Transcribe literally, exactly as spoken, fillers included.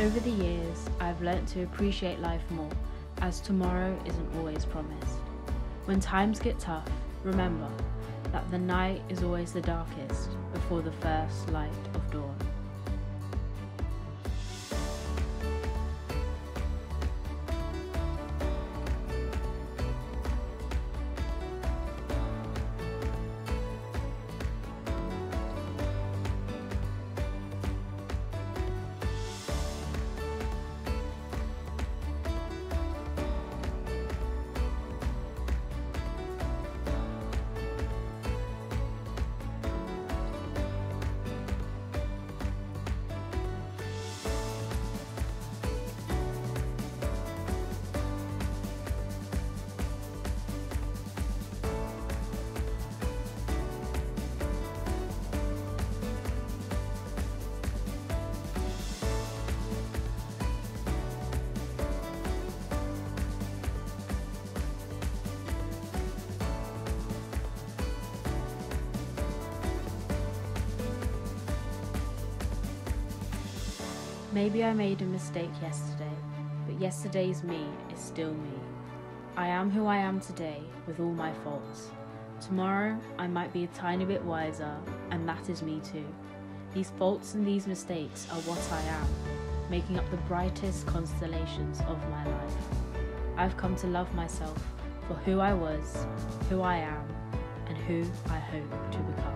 Over the years, I've learnt to appreciate life more, as tomorrow isn't always promised. When times get tough, remember that the night is always the darkest before the first light of dawn. Maybe I made a mistake yesterday, but yesterday's me is still me. I am who I am today with all my faults. Tomorrow I might be a tiny bit wiser, and that is me too. These faults and these mistakes are what I am, making up the brightest constellations of my life. I've come to love myself for who I was, who I am, and who I hope to become.